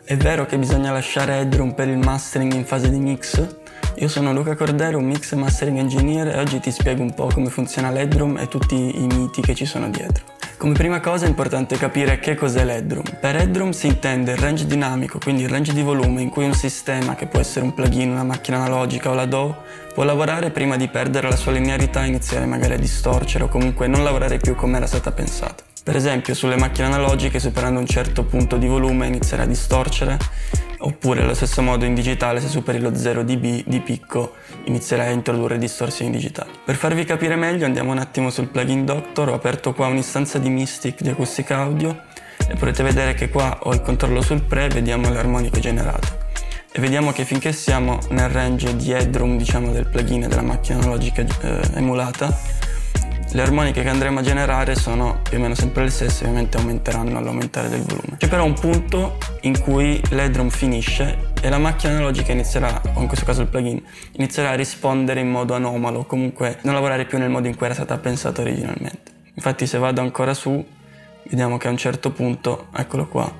È vero che bisogna lasciare headroom per il mastering in fase di mix? Io sono Luca Cordero, un mix e mastering engineer e oggi ti spiego un po' come funziona l'headroom e tutti i miti che ci sono dietro. Come prima cosa è importante capire che cos'è l'headroom. Per headroom si intende il range dinamico, quindi il range di volume in cui un sistema, che può essere un plugin, una macchina analogica o la DAW, può lavorare prima di perdere la sua linearità e iniziare magari a distorcere o comunque non lavorare più come era stata pensata. Per esempio sulle macchine analogiche, superando un certo punto di volume, iniziare a distorcere, oppure allo stesso modo in digitale, se superi lo 0 dB di picco, inizierai a introdurre distorsioni digitali. Per farvi capire meglio andiamo un attimo sul plugin Doctor. Ho aperto qua un'istanza di Mystic di acustica audio e potete vedere che qua ho il controllo sul pre, vediamo le armoniche generate. E vediamo che finché siamo nel range di headroom, diciamo, del plugin e della macchina analogica emulata, le armoniche che andremo a generare sono più o meno sempre le stesse, ovviamente aumenteranno all'aumentare del volume. C'è però un punto in cui l'headroom finisce e la macchina analogica inizierà, o in questo caso il plugin, inizierà a rispondere in modo anomalo, comunque non lavorare più nel modo in cui era stata pensata originalmente. Infatti se vado ancora su, vediamo che a un certo punto, eccolo qua,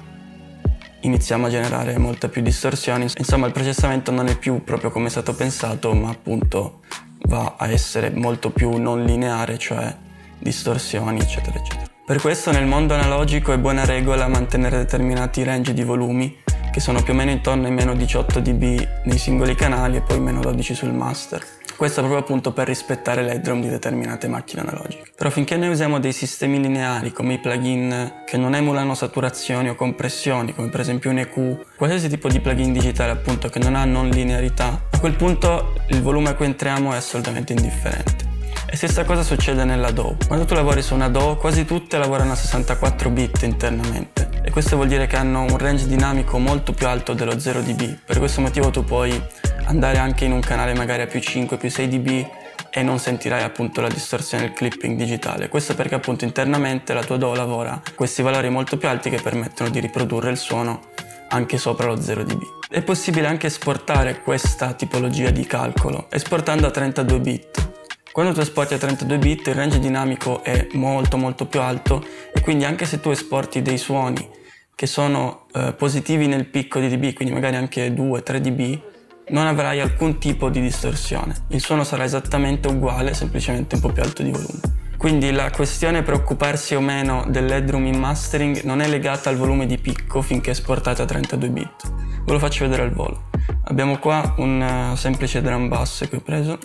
iniziamo a generare molta più distorsioni. Insomma, il processamento non è più proprio come è stato pensato, ma appunto va a essere molto più non lineare, cioè distorsioni, eccetera, eccetera. Per questo nel mondo analogico è buona regola mantenere determinati range di volumi, che sono più o meno intorno ai meno 18 dB nei singoli canali e poi meno 12 sul master. Questo proprio appunto per rispettare l'headroom di determinate macchine analogiche. Però finché noi usiamo dei sistemi lineari come i plugin che non emulano saturazioni o compressioni, come per esempio un EQ, qualsiasi tipo di plugin digitale appunto che non ha non linearità, a quel punto il volume a cui entriamo è assolutamente indifferente. E stessa cosa succede nella DAW. Quando tu lavori su una DAW, quasi tutte lavorano a 64 bit internamente. E questo vuol dire che hanno un range dinamico molto più alto dello 0 dB. Per questo motivo tu puoi andare anche in un canale magari a più 5, più 6 dB e non sentirai appunto la distorsione del clipping digitale. Questo perché appunto internamente la tua DAW lavora a questi valori molto più alti che permettono di riprodurre il suono anche sopra lo 0 dB. È possibile anche esportare questa tipologia di calcolo esportando a 32 bit. Quando tu esporti a 32 bit il range dinamico è molto più alto e quindi anche se tu esporti dei suoni che sono positivi nel picco di dB, quindi magari anche 2-3 dB, non avrai alcun tipo di distorsione. Il suono sarà esattamente uguale, semplicemente un po' più alto di volume. Quindi la questione preoccuparsi o meno dell'headroom in mastering non è legata al volume di picco finché esportate a 32 bit. Ve lo faccio vedere al volo. Abbiamo qua un semplice drum bass che ho preso.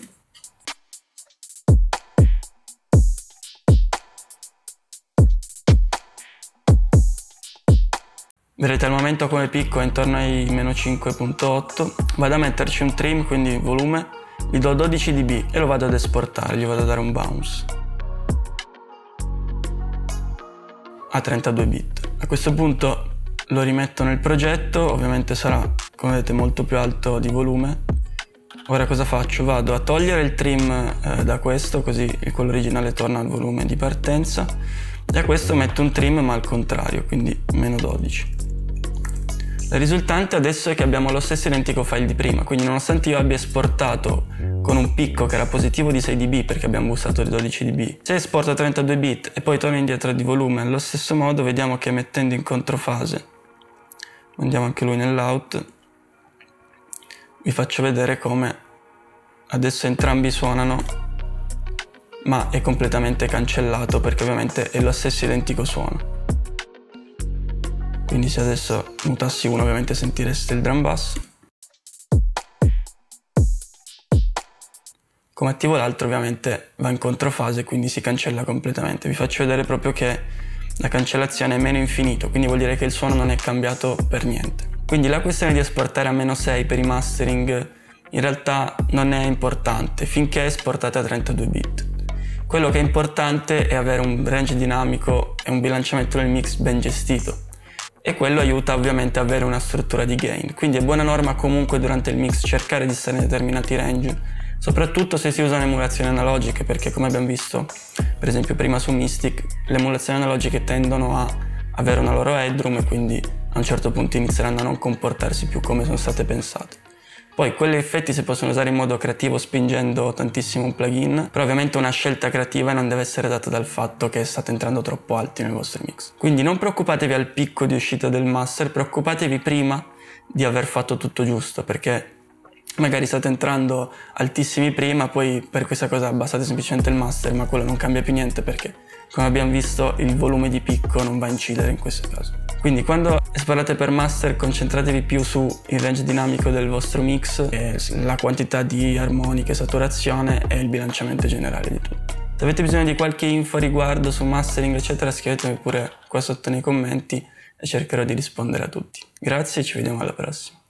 Vedete al momento come picco è intorno ai meno 5.8, vado a metterci un trim, quindi volume, gli do 12 dB e lo vado ad esportare, gli vado a dare un bounce a 32 bit. A questo punto lo rimetto nel progetto, ovviamente sarà, come vedete, molto più alto di volume. Ora cosa faccio? Vado a togliere il trim da questo, così quello originale torna al volume di partenza, e a questo metto un trim ma al contrario, quindi meno 12. La risultante adesso è che abbiamo lo stesso identico file di prima, quindi nonostante io abbia esportato con un picco che era positivo di 6 dB perché abbiamo usato di 12 dB, se esporto a 32 bit e poi torno indietro di volume allo stesso modo, vediamo che mettendo in controfase, andiamo anche lui nell'out, vi faccio vedere come adesso entrambi suonano, ma è completamente cancellato perché ovviamente è lo stesso identico suono. Quindi se adesso mutassi uno ovviamente sentireste il drum bass. Come attivo l'altro ovviamente va in controfase, quindi si cancella completamente. Vi faccio vedere proprio che la cancellazione è meno infinito, quindi vuol dire che il suono non è cambiato per niente. Quindi la questione di esportare a meno 6 per i mastering in realtà non è importante finché esportate a 32 bit. Quello che è importante è avere un range dinamico e un bilanciamento del mix ben gestito. E quello aiuta ovviamente a avere una struttura di gain. Quindi è buona norma comunque durante il mix cercare di stare in determinati range, soprattutto se si usano emulazioni analogiche, perché come abbiamo visto per esempio prima su Mystic, le emulazioni analogiche tendono a avere una loro headroom e quindi a un certo punto inizieranno a non comportarsi più come sono state pensate. Poi quegli effetti si possono usare in modo creativo spingendo tantissimo un plugin, però ovviamente una scelta creativa non deve essere data dal fatto che state entrando troppo alti nel vostro mix. Quindi non preoccupatevi al picco di uscita del master, preoccupatevi prima di aver fatto tutto giusto, perché magari state entrando altissimi prima, poi per questa cosa abbassate semplicemente il master, ma quello non cambia più niente perché, come abbiamo visto, il volume di picco non va a incidere in questo caso. Quindi quando esplorate per master concentratevi più sul range dinamico del vostro mix, la quantità di armoniche, saturazione e il bilanciamento generale di tutto. Se avete bisogno di qualche info a riguardo su mastering eccetera, scrivetemi pure qua sotto nei commenti e cercherò di rispondere a tutti. Grazie e ci vediamo alla prossima.